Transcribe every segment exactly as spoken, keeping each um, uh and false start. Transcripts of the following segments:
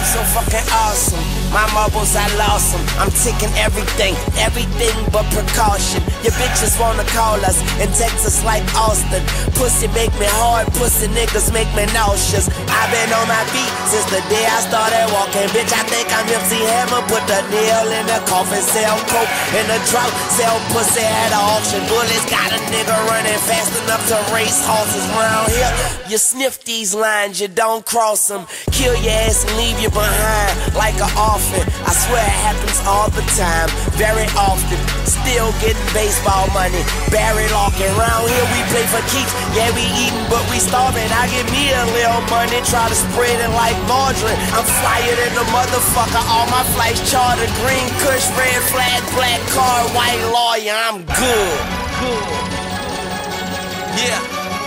so fucking awesome. My marbles, I lost them. I'm taking everything, everything but precaution. Your bitches wanna call us in Texas like Austin. Pussy make me hard, pussy niggas make me nauseous. I've been on my feet since the day I started walking. Bitch, I think I'm M C Hammer. Put the nail in the coffin, sell coke in the drought, sell pussy at an auction. Bullets got a nigga running fast enough to race horses round here. You sniff these lines, you don't cross them. Kill your ass and leave you behind like an orphan. I swear it happens all the time, very often. Still getting baseball money, Barry Larkin. Round here we play for keeps. Yeah, we eating, but we starving. I give me a little money, try to spread it like margarine. I'm flyer than a motherfucker. All my flights chartered. Green Kush, red flag, black car, white lawyer. I'm good. Good. Yeah.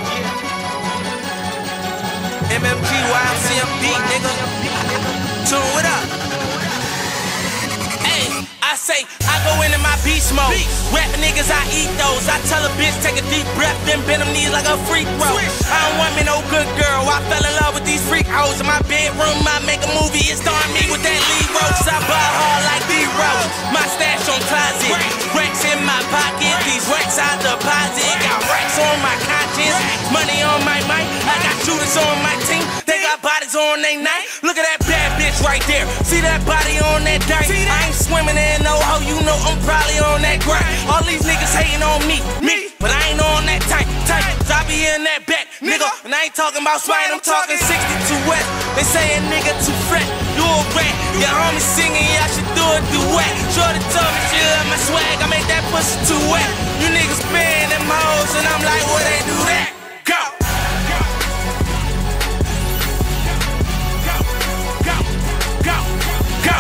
M M G Y M C M B, nigga. Tune it up. Hey, I say, I go into my beast mode. Rap niggas, I eat those. I tell a bitch, take a deep breath, then bend them knees like a free throw. I don't want me no good girl. I fell in love with these freak hoes in my bedroom. I make a movie, it's starring me with that lead ropes. I buy hard like D-Rose. My stash on closet. Racks in my pocket. These racks I deposit. Got racks on my conscience. Money on my mind. I got shooters on my team. They got bodies on they night. Look at that bad bitch right there. See that body on that dirt. I ain't swimming in no hoe. You know I'm probably on that grind. All these niggas hating on me, me, but I ain't on that type, type. So I be in that back, nigga. And I ain't talking about swine, I'm talking sixty-two west. They say a nigga too fat, you a rat. Your homie singing, yeah, I should do a duet. Shorty told me she love my swag, I make that pussy too wet. You niggas spin them hoes, and I'm like, well, they do that. Go! Go! Go! Go!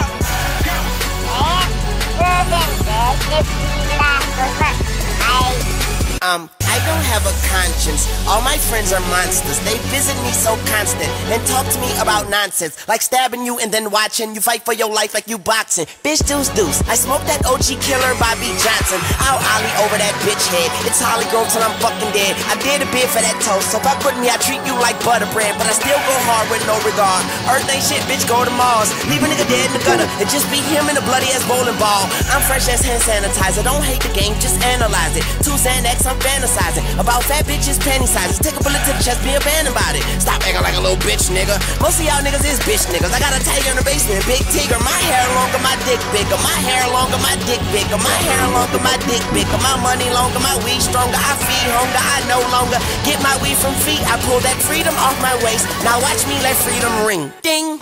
Um, I don't have a conscience. All my friends are monsters. They visit me so constant and talk to me about nonsense, like stabbing you and then watching you fight for your life like you boxing. Bitch, deuce deuce. I smoke that O G killer Bobby Johnson. I'll ollie over that bitch head. It's Holly Grove till I'm fucking dead. I did a bid for that toast. So if I put me, I treat you like butter bread, but I still go hard with no regard. Earth ain't shit, bitch, go to Mars. Leave a nigga dead in the gutter and just beat him in a bloody ass bowling ball. I'm fresh as hand sanitizer. Don't hate the game, just analyze it. Two Xanax, I'm fantasizing about fat bitches, panty sizes. Take a bullet to the chest, be abandoned about it. Stop acting like a little bitch, nigga. Most of y'all niggas is bitch niggas. I got a tiger in the basement, big tiger. My hair longer, my dick bigger. My hair longer, my dick bigger. My hair longer, my dick bigger. My money longer, my weed stronger. I feed hunger, I no longer get my weed from feet. I pull that freedom off my waist. Now watch me let freedom ring. Ding.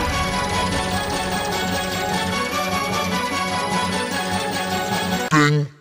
Ding.